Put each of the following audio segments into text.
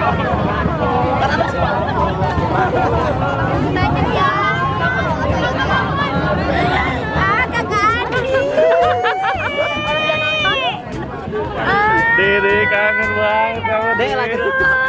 Dede kangen banget sama Dede.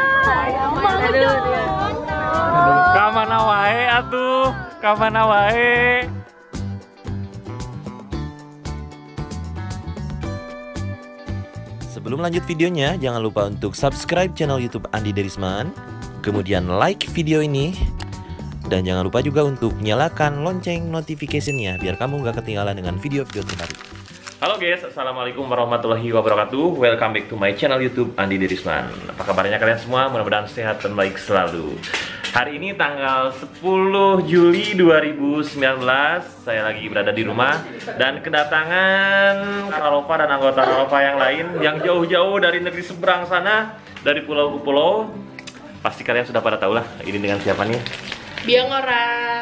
Kamana wae atuh, kamana wae. Sebelum lanjut videonya, jangan lupa untuk subscribe channel YouTube Andi Derisman, kemudian like video ini, dan jangan lupa juga untuk nyalakan lonceng notification-nya biar kamu gak ketinggalan dengan video-video terbaru. Halo guys, assalamualaikum warahmatullahi wabarakatuh. Welcome back to my channel YouTube Andi Derisman. Apa kabarnya kalian semua? Mudah-mudahan sehat dan baik selalu. Hari ini tanggal 10 Juli 2019, saya lagi berada di rumah dan kedatangan Ralova dan anggota Ralova yang lain yang jauh-jauh dari negeri seberang sana, dari pulau ke pulau. Pasti kalian sudah pada tahu lah ini dengan siapa nih? Biang orang.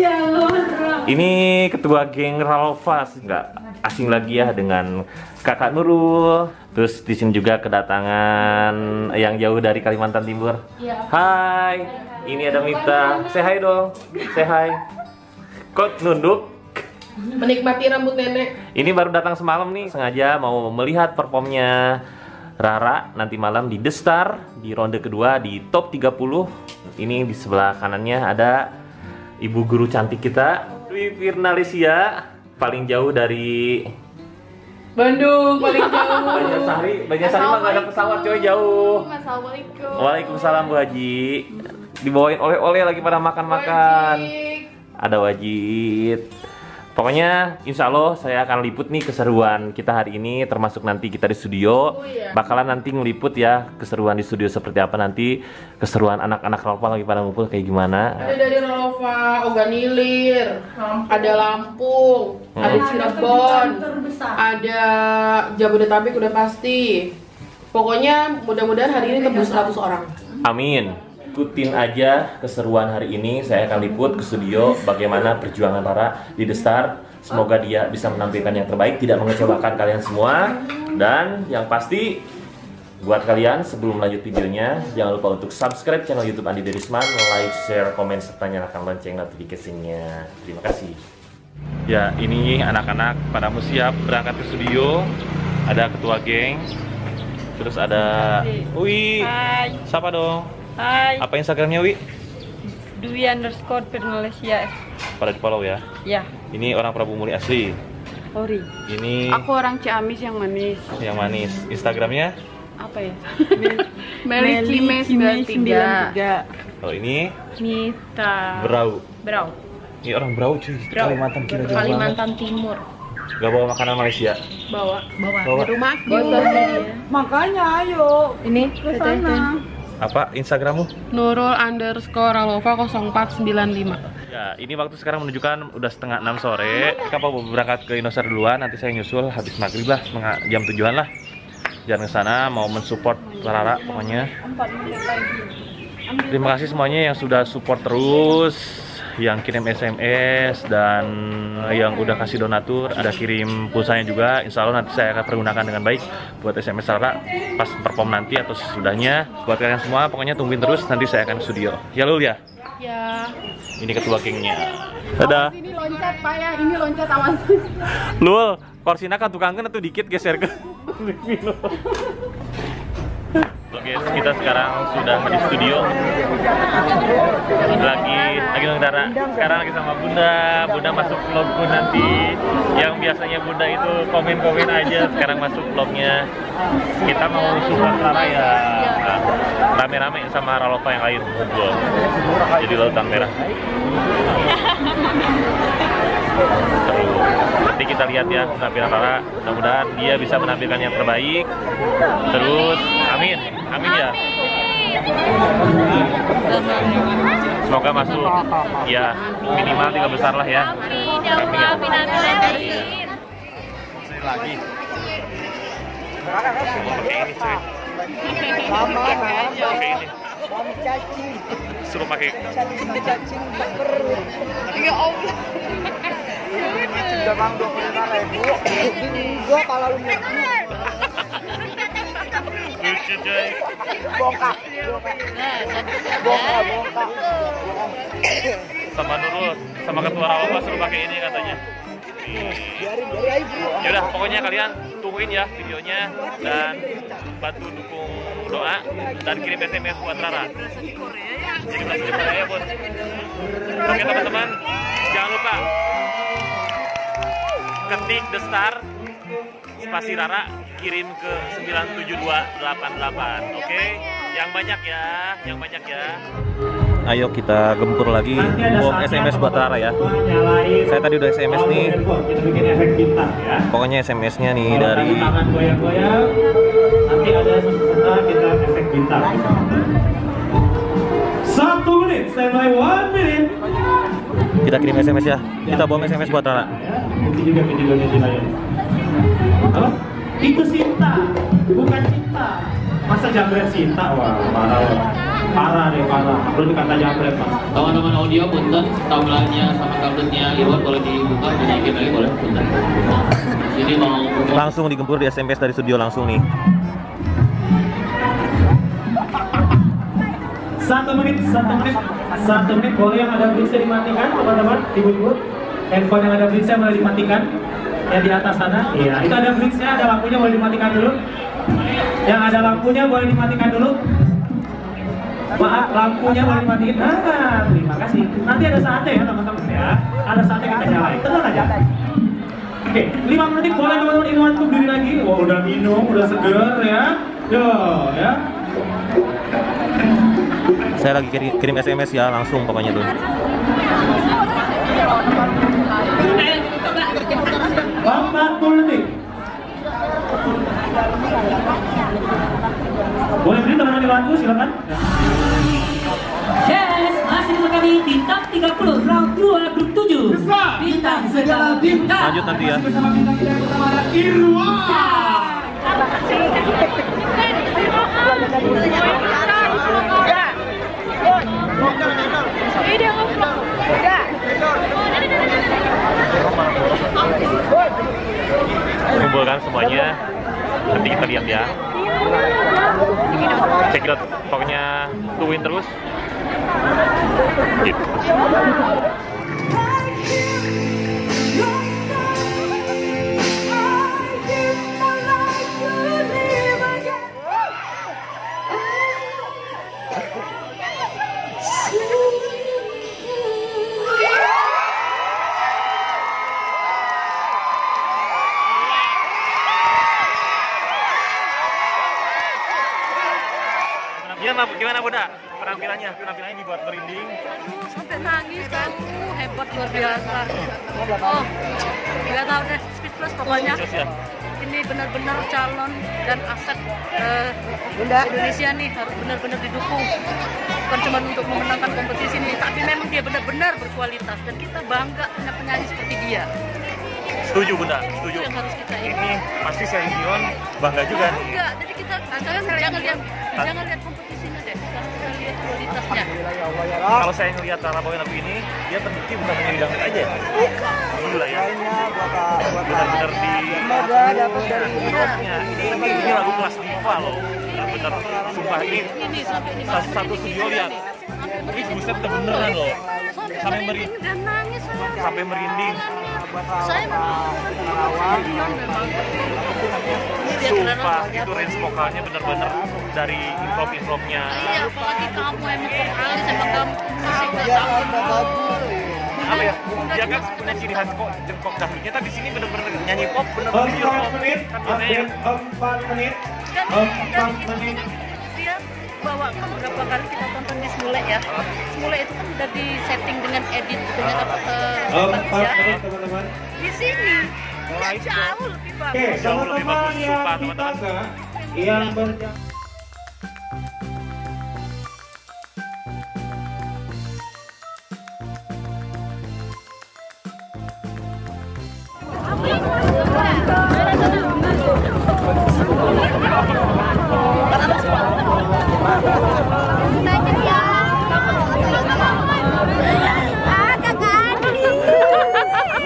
Ini ketua geng Ralova, nggak asing lagi ya dengan Kakak Nurul. Terus di sini juga kedatangan yang jauh dari Kalimantan Timur. Ya. Hai, ini ada Mita. Say hi dong, say hi. Kok nunduk? Menikmati rambut nenek. Ini baru datang semalam nih, sengaja mau melihat performnya Rara nanti malam di The Star di ronde kedua di top 30. Ini di sebelah kanannya ada ibu guru cantik kita, Dwi Firnalesia, paling jauh dari Bandung, paling jauh. Banjarsari mah nggak ada pesawat coy, jauh. Assalamualaikum. Waalaikumsalam Bu Haji. Dibawain oleh-oleh lagi pada makan-makan. Ada wajib. Pokoknya insya Allah saya akan liput nih keseruan kita hari ini, termasuk nanti kita di studio. Bakalan nanti ngeliput ya keseruan di studio seperti apa nanti, keseruan anak-anak Ralova lagi pada ngumpul kayak gimana. Ada dari Ralova, Oganilir, ada Lampung, ada Cirebon, ada Jabodetabek udah pasti. Pokoknya mudah-mudahan hari ini tembus 100 orang. Amin. Ikutin aja keseruan hari ini, saya akan liput ke studio bagaimana perjuangan Rara di The Star. Semoga dia bisa menampilkan yang terbaik, tidak mengecewakan kalian semua. Dan yang pasti buat kalian sebelum lanjut videonya, jangan lupa untuk subscribe channel YouTube Andi Derisman, like, share, komen, serta nyalakan lonceng notifikasinya. Terima kasih. Ya, ini anak-anak pada mau siap berangkat ke studio. Ada ketua geng, terus ada Wi. Hai. Siapa dong? Hai, Apa Instagramnya, Wi? Dwi_Firnalesia. Pada di follow ya. Ya, Ini orang Prabu Muli asli. Ori. Ini Aku orang Ciamis yang manis. yang manis. Instagramnya? Apa ya? Meli Cime 93. Oh, ini Mita. Brau. Brau. Ini orang Brau cuy. Brau. Kalimantan kira jauh banget. Kalimantan Timur. Gak bawa makanan Malaysia. Bawa. Bawa. Di rumah Makanya ayo. Ini ke sana. Apa Instagrammu? Nurul_Ralova 0495. Ya, ini waktu sekarang menunjukkan udah setengah 6 sore. Kita mau berangkat ke Indosar duluan. Nanti saya nyusul habis maghrib lah, jam 7-an lah. Jalan ke sana mau mensupport Rara pokoknya. Terima kasih semuanya yang sudah support terus, yang kirim SMS dan yang udah kasih donatur, ada kirim pulsanya juga. Insya Allah nanti saya akan pergunakan dengan baik buat SMS Rara pas perform nanti atau sesudahnya. Buat kalian semua pokoknya tungguin terus, nanti saya akan ke studio. Ya Lul ya? Ya. Ini ketua gengnya. Dadah. Ini loncat Pak ya, ini loncat awas. Lul, korsina kan tukangkan atau dikit geser ke. Oke, kita sekarang sudah di studio. Lagi Rara. Sekarang lagi sama Bunda. Bunda masuk vlogku nanti. Yang biasanya Bunda itu komen-komen aja, sekarang masuk vlognya. Kita mau support Rara ya. Rame-rame sama Ralova yang lain ngumpul. Jadi lautan merah. Seru. Nanti kita lihat ya penampilan Rara. Mudah-mudahan dia bisa menampilkan yang terbaik. Terus, amin. Amin ya. Semoga masuk ya minimal 3 besar lah ya. Amin. Lagi. Pakai ini cuy. Pakai ini. Suruh pakai. Ya Allah. Udah bang 20.000. Gua kalau lu Lucu coy. Bongkak. Sama Nurul, sama ketua Rawabas suruh pakai ini katanya. Yaudah, pokoknya kalian tungguin ya videonya dan bantu dukung doa dan kirim SMS buat Rara. Jadi bahasa Korea pun. Oke teman-teman, jangan lupa ketik The Star spasi Rara, kirim ke 97288. Oke, yang banyak ya. Ayo kita gempur lagi untuk SMS buat Rara ya. Saya tadi udah SMS nih. Pokoknya SMS-nya nih dari nanti ada sesuatu kita efek bintang. 1 menit, standby 1 menit. kita kirim SMS ya. Kita bom SMS buat Rara. Nanti juga videonya di layar. Apa? Itu Sinta, bukan Cinta. Masa jambret Sinta? Wah, parah deh. Perlu dikata jambret, Mas. Teman-teman audio punten, tampilannya sama tabletnya Irwan boleh dibuka, dinaikin lagi boleh punten. Sini mau Langsung digempur di SMS dari studio langsung nih. 1 menit boleh yang ada blitz-nya dimatikan, teman-teman, ibu-ibu. Handphone yang ada blitz-nya boleh dimatikan. Yang di atas sana, iya, itu ada blitz-nya, ada lampunya boleh dimatikan dulu. Yang ada lampunya boleh dimatikan dulu. Maaf, lampunya boleh dimatikan. Nah, terima kasih. Nanti ada saatnya ya teman-teman ya. Ada saatnya kita nyalain. Tenang aja. Oke, 5 menit boleh teman-teman Irwan tuh berdiri lagi. Wah, udah minum, udah seger ya. Yo, ya. Saya lagi kirim SMS ya, langsung pokoknya tuh. 40 detik. Boleh beri teman-teman Irwan tuh, silakan. Yes, masih kami bintang 30 round 2 grup 7. Bintang segala bintang. Lanjut nanti ya. Bersama bintang kita yang pertama ada Irwan. Kumpulkan semuanya, nanti kita lihat ya. Check it out, pokoknya tungguin terus. Gitu. Gimana Bunda? Penampilannya dibuat merinding. Sampai nangis kan, hebat luar biasa. Oh, nggak tahu deh, speechless pokoknya. Ini benar-benar calon dan aset Indonesia nih harus benar-benar didukung. Bukan cuma untuk memenangkan kompetisi ini, tapi memang dia benar-benar berkualitas dan kita bangga punya penyanyi seperti dia. Setuju Bunda, setuju. Itu yang harus kita ini pasti Shenhyeon bangga juga. Bangga, jadi kita jangan lihat kompetisinya deh, sekarang kita lihat kualitasnya. Kalau saya ngelihat Rara bawain lagu ini, dia terbukti bukan hanya di dangdut aja. Alhamdulillah ya. Benar-benar di ini lagu kelas diva loh. Benar-benar sumpah ini satu studio lihat. Ini buset beneran loh. Sampai merinding dan nangis sampai merinding. Saya memang sumpah itu range vokalnya bener-bener dari improv-improvnya. Iya, apalagi kamu emang vokalis, emang kamu musik gak tahu. Apa ya? Dia kan punya ciri khas kok jengkok dahinya, tapi di sini bener-bener nyanyi pop, bener-bener pure pop. 4 menit. Dan dia bawakan beberapa kali kita tonton di Smule ya. Smule itu kan udah di setting dengan edit dengan ya. Di sini jauh lebih bagus. Oke, teman-teman yang kita yang berjalan.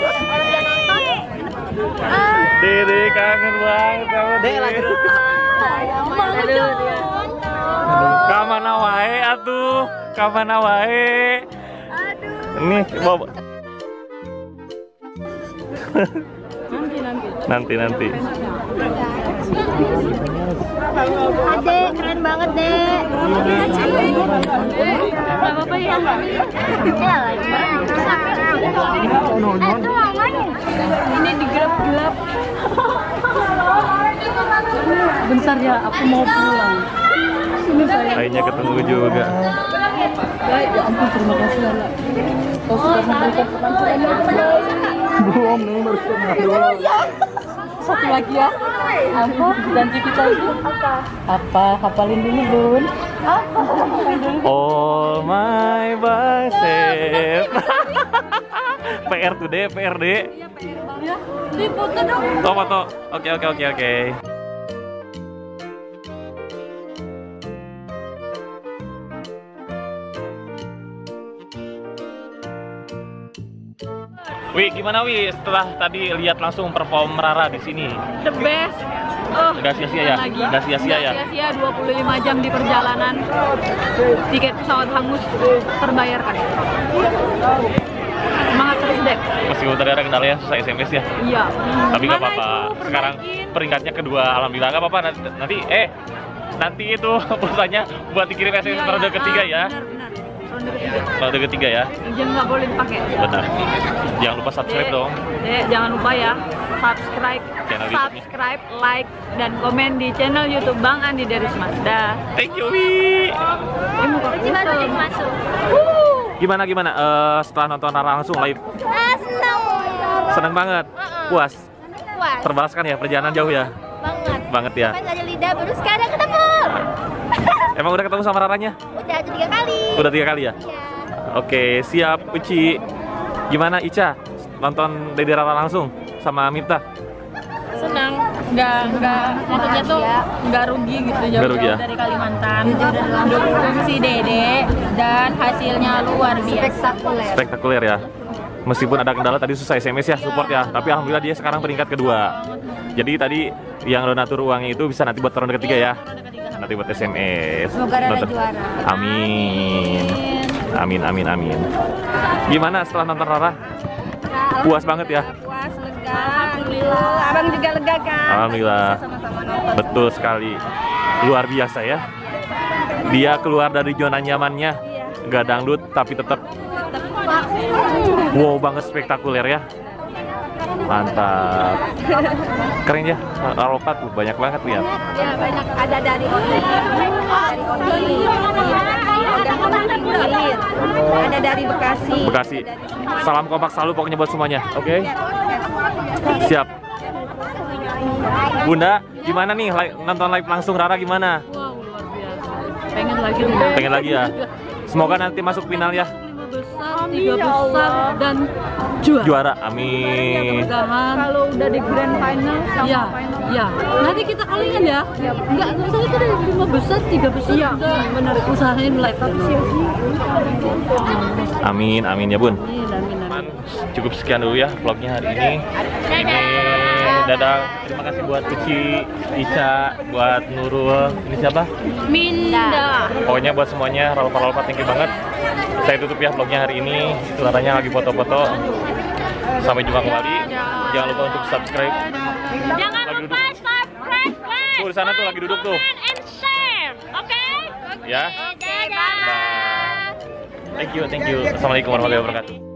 Dede kangen banget sama Dede. Kamana wae atuh, kamana wae. Ini bawa. Nanti. Adek, keren banget, Dek. Gak apa-apa ya. Ini digelap-gelap. Bentar ya, aku mau pulang. Akhirnya ketemu juga. Ya ampun, terima kasih Lala. Kau sudah memberikan belum nih, baru satu lagi ya. Apa janji kita itu? Apa? Hafalin dulu, Bun. All my bicep. PR tuh deh, PR deh. Iya, PR Bang ya. Di foto dong. Oh, foto. Oke. Wi, gimana Wi setelah tadi lihat langsung perform Rara di sini? The best. Oh, Gak sia-sia ya? Gak sia-sia ya? Gak sia-sia, 25 jam di perjalanan. Tiket pesawat hangus terbayarkan. Semangat terus deh. Meskipun tadi ada kendala ya, susah SMS ya? Iya. Tapi gak Mana apa-apa. itu? Sekarang peringkatnya kedua, alhamdulillah gak apa-apa. Nanti itu pulsanya buat dikirim SMS periode ketiga ya. Benar. Periode ketiga ya. Jangan nggak boleh dipakai. Benar. Jangan lupa subscribe dong. Jangan lupa ya, subscribe, like, dan komen di channel YouTube Bang Andi Derisman. Dah. Thank you Wi. Masuk. Gimana? Setelah nonton Rara langsung live? Seneng banget. Puas. Terbalaskan ya perjalanan jauh ya. Banget ya. Pas aja lidah baru sekarang ketemu. Emang udah ketemu sama Raranya? Udah 3 kali. Udah 3 kali ya? Iya. Oke, siap Uci. Gimana Ica? Nonton Dede Rara langsung sama Miftah? Senang, maksudnya tuh nggak rugi gitu jauh-jauh ya? dari Kalimantan. Dukung si Dede dan hasilnya luar biasa. Spektakuler ya. Meskipun ada kendala tadi susah SMS ya, support ya. Tapi alhamdulillah dia sekarang peringkat kedua. Jadi tadi yang donatur uangnya itu bisa nanti buat ronde ketiga ya. Nanti buat SMS. Semoga Rara juara. Amin. Gimana setelah nonton Rara? Puas banget ya? Puas, lega. Alhamdulillah. Abang juga lega kan? Alhamdulillah. Sama-sama nonton. Betul sekali. Luar biasa ya. Dia keluar dari zona nyamannya. Gak dangdut tapi tetap wow banget, spektakuler ya. Mantap. Keren ya. Lompat tuh banyak banget lihat. Ya banyak, ada dari ada dari Bekasi. Salam kompak selalu pokoknya buat semuanya. Oke? Siap. Bunda, gimana nih nonton live langsung Rara gimana? Wow, luar biasa. Pengen lagi ya. Semoga nanti masuk final ya. 3 besar dan juara. Amin. Kalau udah di grand final sama final. Ya. Nanti kita kalian ya. Enggak, saya itu dari 5 besar, 3 besar. Iya, benar. Usahain live. Amin ya Bun. Amin. Cukup sekian dulu ya vlognya hari ini. Dadah. Terima kasih buat Uci, Ica, buat Nurul. Ini siapa? Minda. Pokoknya buat semuanya, Ralpa, thank you banget. Saya tutup ya vlognya hari ini. Itu Raranya lagi foto-foto. Sampai jumpa kembali. Jangan lupa untuk subscribe. Jangan lupa subscribe, guys. Tuh di sana tuh lagi duduk tuh. And share, oke? Ya. Dadah. Thank you. Assalamualaikum warahmatullahi wabarakatuh.